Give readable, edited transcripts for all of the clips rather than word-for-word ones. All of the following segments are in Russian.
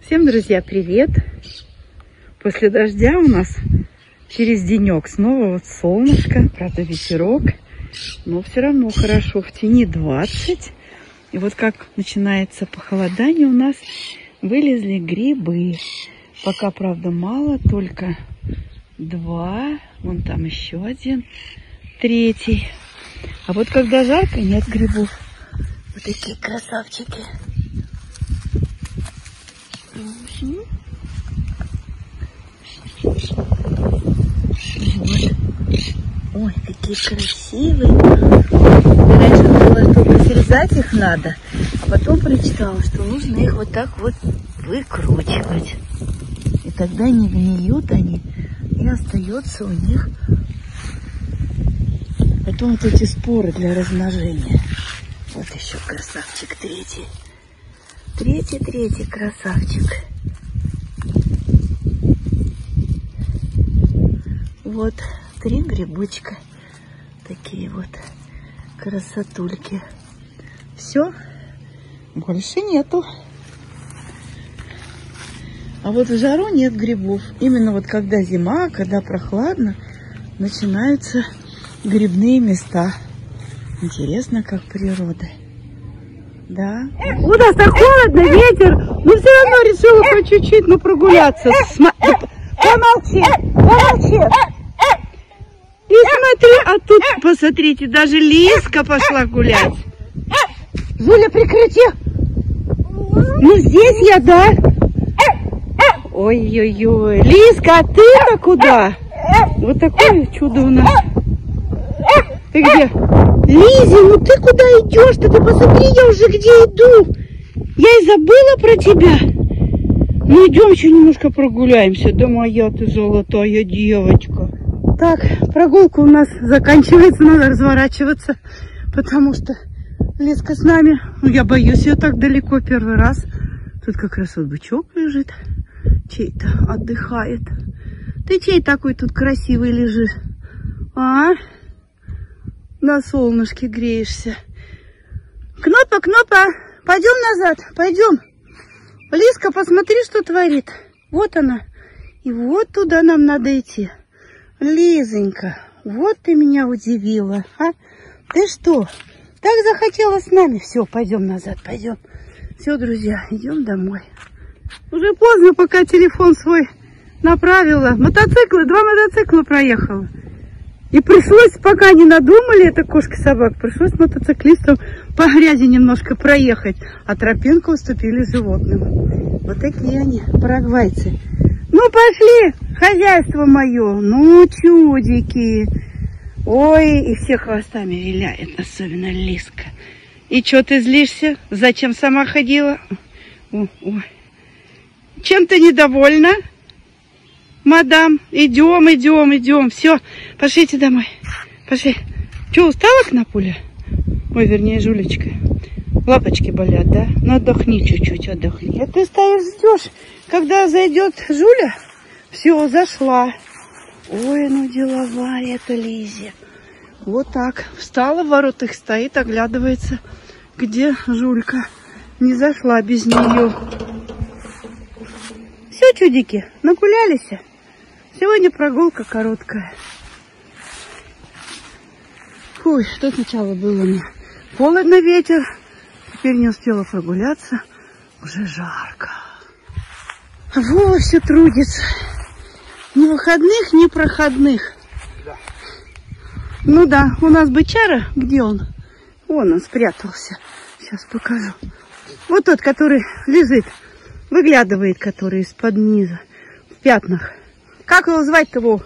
Всем, друзья, привет! После дождя у нас через денек снова вот солнышко, правда ветерок, но все равно хорошо, в тени 20. И вот как начинается похолодание, у нас вылезли грибы. Пока, правда, мало, только 2, вон там еще один, 3. А вот когда жарко, нет грибов. Вот такие красавчики. Вот. Ой, какие красивые. Раньше думала, что посрезать их надо, а потом прочитала, что нужно их вот так вот выкручивать. И тогда не гниют они, и остается у них потом вот эти споры для размножения. Вот еще красавчик третий. Третий красавчик. Вот 3 грибочка. Такие вот красотульки. Все, больше нету. А вот в жару нет грибов. Именно вот когда зима, когда прохладно, начинаются грибные места. Интересно, как природа. Да. У нас так холодно, ветер, но все равно решила по чуть-чуть, ну, прогуляться. Помолчи, помолчи. И смотри, а тут, посмотрите, даже Лизка пошла гулять. Жуля, прекрати. Ну, здесь я, да. Ой-ой-ой. Лизка, а ты-то куда? Вот такое чудо у нас. Ты где? Лиза, ну ты куда идешь-то? Ты посмотри, я уже где иду. Я и забыла про тебя. Ну идем еще немножко прогуляемся. Да моя ты золотая девочка. Так, прогулка у нас заканчивается, надо разворачиваться, потому что Лизка с нами. Ну я боюсь ее так далеко первый раз. Тут как раз вот бычок лежит, чей-то отдыхает. Ты чей такой тут красивый лежишь? А? На солнышке греешься. Кнопа, пойдем назад, пойдем. Лизка, посмотри, что творит. Вот она. И вот туда нам надо идти. Лизонька, вот ты меня удивила, а? Ты что, так захотела с нами? Все, пойдем назад, пойдем. Все, друзья, идем домой. Уже поздно, пока телефон свой направила. 2 мотоцикла проехала. И пришлось, пока не надумали, это кошка-собак, пришлось мотоциклистам по грязи немножко проехать, а тропинку уступили животным. Вот такие они, парагвайцы. Ну, пошли, хозяйство мое, ну, чудики. Ой, и все хвостами виляет, особенно Лизка. И что ты злишься? Зачем сама ходила? Ой. Чем ты недовольна? Мадам, идем. Все, пошлите домой. Пошли. Че, устала, Кнопуля? Ой, вернее, Жулечка. Лапочки болят, да? Ну, отдохни чуть-чуть, отдохни. А ты стоишь, ждешь, когда зайдет Жуля? Все, зашла. Ой, ну деловая это Лизя. Вот так. Встала, в воротах стоит, оглядывается, где Жулька. Не зашла без нее. Все, чудики, нагулялись. Сегодня прогулка короткая. Фу, что сначала было мне? Холодно, ветер. Теперь не успела прогуляться. Уже жарко. Вова все трудится. Ни выходных, ни проходных. Да. Ну да, у нас бычара. Где он? Вон он спрятался. Сейчас покажу. Вот тот, который лежит. Выглядывает, который из-под низа. В пятнах. Как его звать-то, Вов?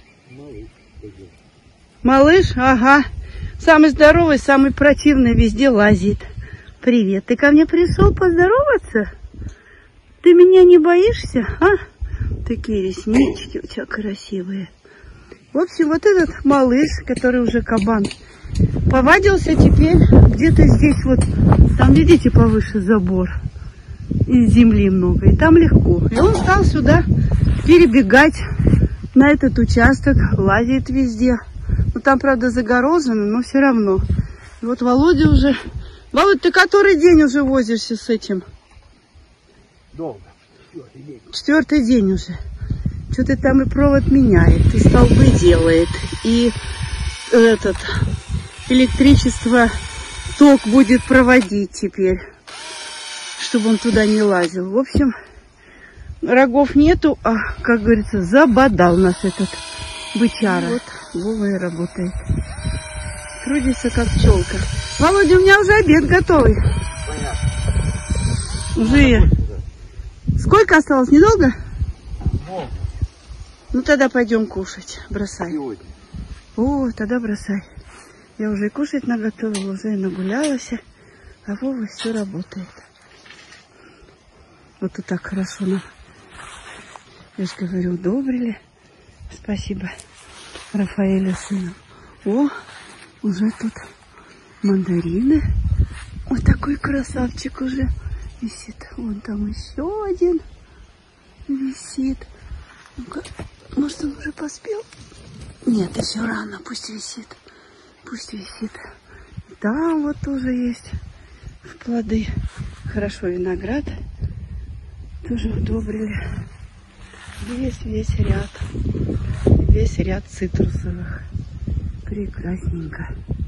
Малыш, ага. Самый здоровый, самый противный, везде лазит. Привет, ты ко мне пришел поздороваться? Ты меня не боишься, а? Такие реснички у тебя красивые. В общем, вот этот малыш, который уже кабан, повадился теперь где-то здесь вот. Там, видите, повыше забор. Из земли много. И там легко. И он стал сюда перебегать на этот участок, лазит везде. Ну, там, правда, загорожено, но все равно. И вот Володя уже... Володь, ты который день уже возишься с этим? Долго. 4-й день уже. Что-то там и провод меняет, и столбы делает, и этот электричество, ток будет проводить теперь, чтобы он туда не лазил. В общем, рогов нету, а, как говорится, забодал нас этот бычара. Вот Вова и работает. Трудится как пчелка. Володя, у меня уже обед готовый. Понятно. Уже. Сколько осталось? Недолго? Ну тогда пойдем кушать. Бросай. Сегодня. О, тогда бросай. Я уже и кушать наготовила, уже и нагулялась. А Вова все работает. Вот тут так хорошо нам. Я же говорю, удобрили. Спасибо Рафаэлю сыну. О, уже тут мандарины. Вот такой красавчик уже висит. Вон там еще один висит. Ну-ка, может, он уже поспел? Нет, еще рано. Пусть висит. Пусть висит. Там вот тоже есть плоды. Хорошо, виноград тоже удобрили. Весь ряд. Весь ряд цитрусовых. Прекрасненько.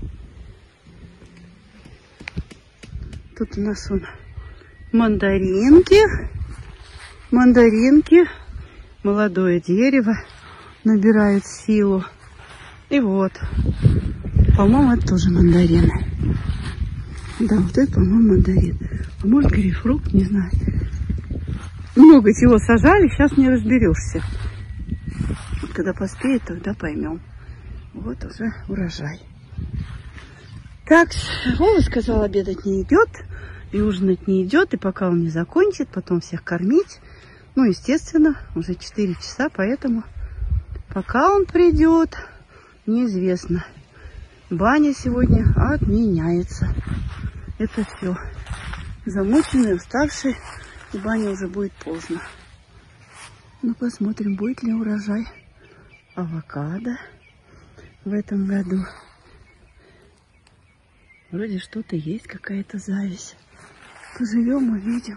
Тут у нас мандаринки. Мандаринки. Молодое дерево набирает силу. И вот. По-моему, это тоже мандарины. Да, вот это, по-моему, мандарин. А может, грейпфрут, не знаю. Много чего сажали, сейчас не разберешься. Вот когда поспеет, тогда поймем. Вот уже урожай. Так, Вова сказал, обедать не идет, и ужинать не идет, и пока он не закончит, потом всех кормить. Ну, естественно, уже 4 часа, поэтому пока он придет, неизвестно. Баня сегодня отменяется. Это все. Замученный, уставший, и баня уже будет поздно. Ну, посмотрим, будет ли урожай авокадо в этом году. Вроде что-то есть, какая-то зависть. Поживем, увидим.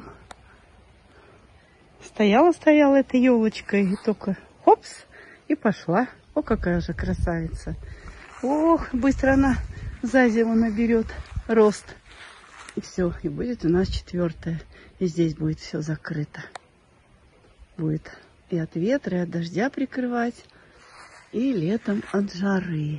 Стояла эта елочка, и только хопс, и пошла. О, какая же красавица. Ох, быстро она за зиму наберет рост. И все, и будет у нас 4-е. И здесь будет все закрыто. Будет и от ветра, и от дождя прикрывать, и летом от жары.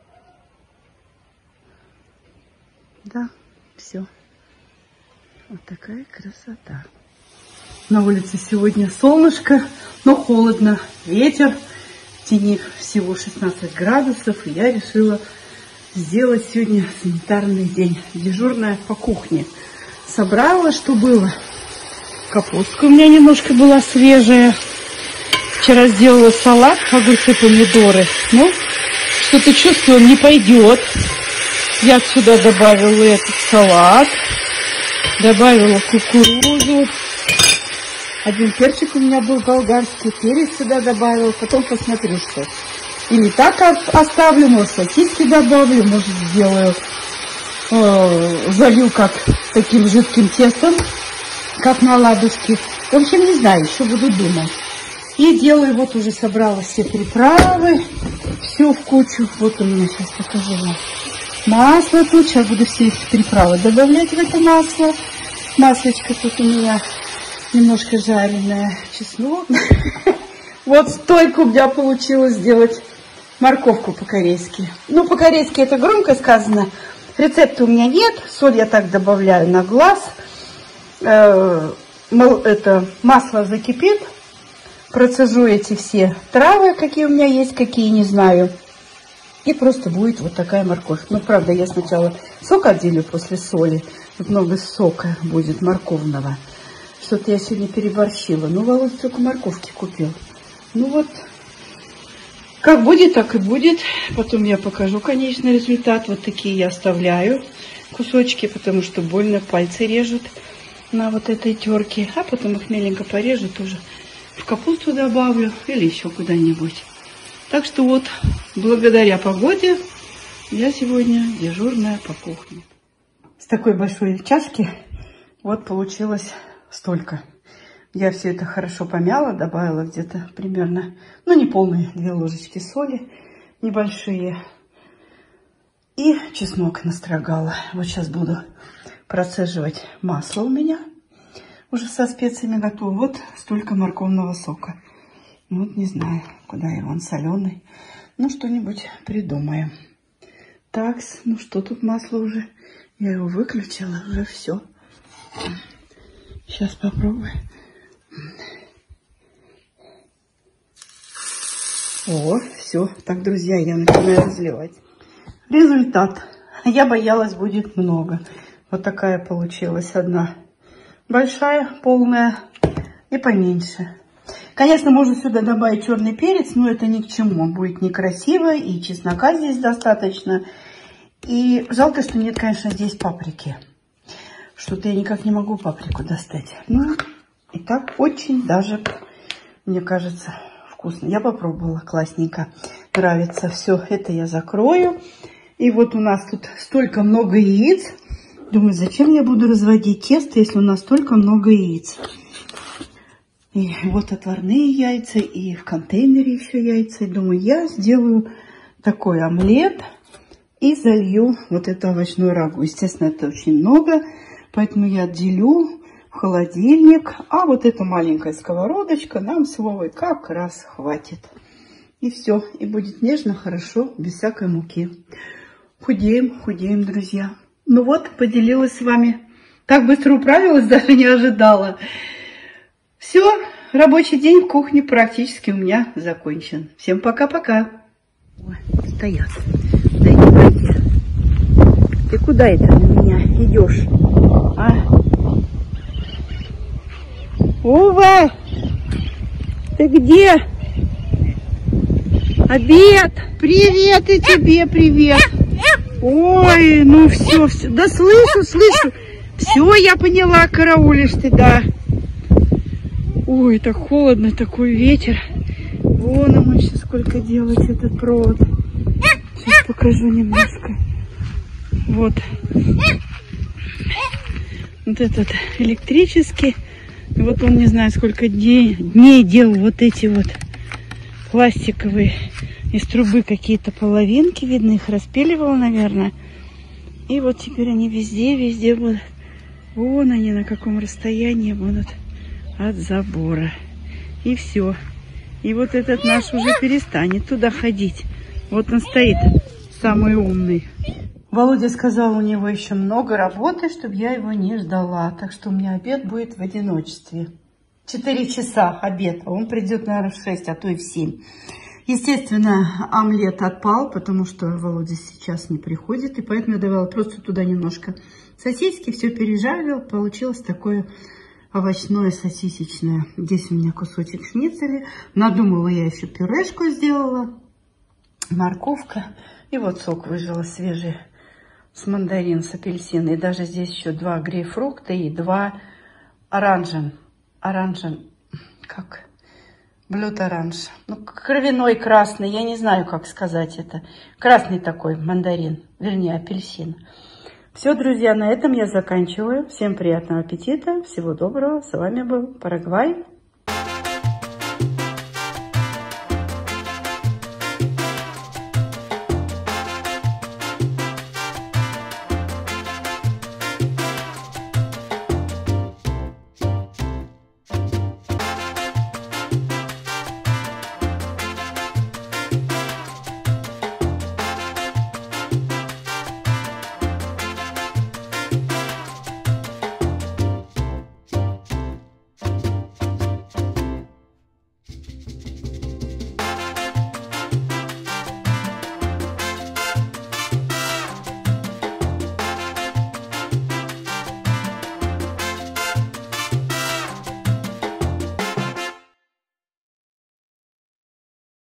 Да, все. Вот такая красота. На улице сегодня солнышко, но холодно. Ветер, в тени всего 16 градусов. И я решила сделать сегодня санитарный день. Дежурная по кухне. Собрала, что было. Капустка у меня немножко была свежая. Вчера сделала салат, огурцы, помидоры. Ну, что-то чувствую, он не пойдет. Я сюда добавила этот салат. Добавила кукурузу. Один перчик у меня был болгарский. Перец сюда добавила. Потом посмотрю, что. Или так оставлю, может, сосиски добавлю, может, сделаю. Залью как таким жидким тестом, как на оладушки. В общем, не знаю, еще буду думать. И делаю, вот уже собрала все приправы. Все в кучу. Вот у меня, сейчас покажу вам. Масло тут. Сейчас буду все эти приправы добавлять в это масло. Маслечко тут у меня немножко жареное. Чеснок. Вот столько у меня получилось сделать морковку по-корейски. Ну, по-корейски это громко сказано. Рецепта у меня нет. Соль я так добавляю на глаз. Это масло закипит. Процежу эти все травы, какие у меня есть, какие не знаю. И просто будет вот такая морковь. Ну, правда, я сначала сок отделю после соли. Тут много сока будет морковного. Что-то я сегодня переборщила. Ну, Володя только морковки купил. Ну вот, как будет, так и будет. Потом я покажу конечный результат. Вот такие я оставляю кусочки, потому что больно пальцы режут на вот этой терке. А потом их меленько порежу тоже. В капусту добавлю или еще куда-нибудь. Так что вот, благодаря погоде, я сегодня дежурная по кухне. С такой большой чашки вот получилось столько. Я все это хорошо помяла, добавила где-то примерно, ну не полные 2 ложечки соли, небольшие. И чеснок настрогала. Вот сейчас буду процеживать масло у меня. Уже со специями готово. Вот столько морковного сока. Вот не знаю, куда его, он соленый. Ну, что-нибудь придумаем. Так, ну что тут масло уже? Я его выключила, уже все. Сейчас попробую. О, все. Так, друзья, я начинаю разливать. Результат. Я боялась, будет много. Вот такая получилась одна. Большая, полная и поменьше. Конечно, можно сюда добавить черный перец, но это ни к чему. Будет некрасиво, и чеснока здесь достаточно. И жалко, что нет, конечно, здесь паприки. Что-то я никак не могу паприку достать. Ну, и так очень даже, мне кажется, вкусно. Я попробовала, классненько. Нравится. Все, это я закрою. И вот у нас тут столько много яиц. Думаю, зачем я буду разводить тесто, если у нас столько много яиц. И вот отварные яйца, и в контейнере еще яйца. И думаю, я сделаю такой омлет и залью вот это овощное рагу. Естественно, это очень много, поэтому я отделю в холодильник. А вот эта маленькая сковородочка нам с Вовой как раз хватит. И все, и будет нежно, хорошо, без всякой муки. Худеем, худеем, друзья. Ну вот, поделилась с вами. Так быстро управилась, даже не ожидала. Все, рабочий день в кухне практически у меня закончен. Всем пока-пока. Стоят. Да не пойди. Ты куда это на меня идешь? А? Ова! Ты где? Обед! Привет и тебе привет! Ой, ну все. Да слышу. Все, я поняла, караулишь ты, да. Ой, так холодно, такой ветер. Вон ему сейчас сколько делать этот провод. Сейчас покажу немножко. Вот. Вот этот электрический. И вот он не знаю сколько дней делал вот эти вот пластиковые из трубы какие-то половинки. Видно, их распиливал, наверное. И вот теперь они везде будут. Вон они на каком расстоянии будут от забора. И все. И вот этот наш уже перестанет туда ходить. Вот он стоит, самый умный. Володя сказал, у него еще много работы, чтобы я его не ждала. Так что у меня обед будет в одиночестве. 4 часа обед, а он придет, наверное, в 6, а то и в 7. Естественно, омлет отпал, потому что Володя сейчас не приходит. И поэтому я давала просто туда немножко сосиски, все пережарила. Получилось такое овощное сосисечное. Здесь у меня кусочек шницеля. Надумала я еще пюрешку сделала. Морковка. И вот сок выжила свежий с мандарин, с апельсина. И даже здесь еще 2 грейпфрукта и 2 оранжен. Как? Блют-оранж. Ну, кровяной красный. Я не знаю, как сказать это. Красный такой мандарин. Вернее, апельсин. Все, друзья, на этом я заканчиваю. Всем приятного аппетита. Всего доброго. С вами был Парагвай.